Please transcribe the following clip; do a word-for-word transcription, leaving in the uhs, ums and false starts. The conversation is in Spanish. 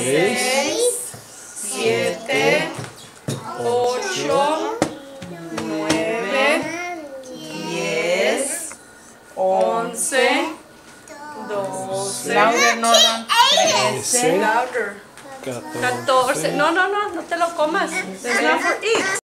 seis, siete, ocho, nueve, diez, once, doce, Louder, Nolan. trece, catorce. No, no, no, no te lo comas. It's not for eat.